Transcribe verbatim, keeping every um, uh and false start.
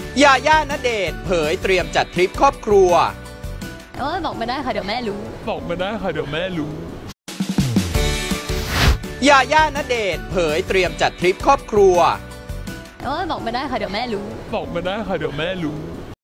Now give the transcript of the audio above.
ยาย่าณเดชน์เผยเตรียมจัดทริปครอบครัวเออบอกไม่ได้ค่ะเดี๋ยวแม่รู้บอกไม่ได้ค่ะเดี๋ยวแม่รู้ยาย่าณเดชน์เผยเตรียมจัดทริปครอบครัวเออบอกไม่ได้ค่ะเดี๋ยวแม่รู้บอกไม่ได้ค่ะเดี๋ยวแม่รู้